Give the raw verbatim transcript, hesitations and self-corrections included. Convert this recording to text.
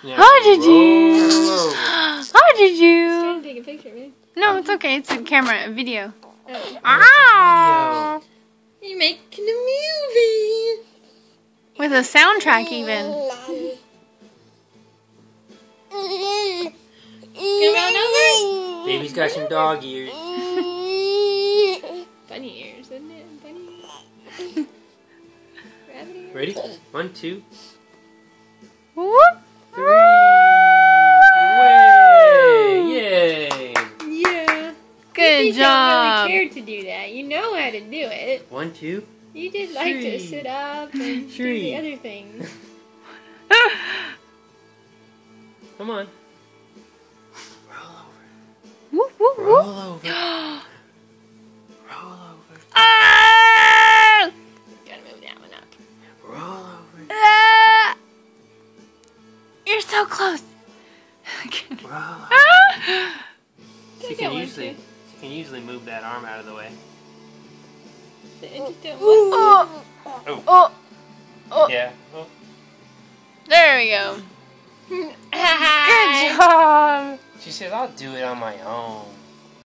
Yeah, How did roll you? over. How did Just you? trying to take a picture, man. No, it's okay. It's a camera, a video. Oh. Ah! You're making a movie. With a soundtrack, even. Come on over. Baby's got some dog ears. Bunny ears, isn't it? Bunny. Rabbit ears. Ready? One, two, Whoop! three. Way! Yay! Yeah. Good You job. don't really care to do that. You know how to do it. One, two, You did like Three. to sit up and do Three. the other things. come on. Roll over. Whoop, whoop, Roll whoop. over. Roll over. Ah! Gotta move that one up. Roll over. Ah! You're so close. Roll over. Ah! She Take that can one, usually, too. she can usually move that arm out of the way. Just don't Oh, Oh. oh, oh. Yeah. Oh. There we go. want- Good job. She says, "I'll do it on my own."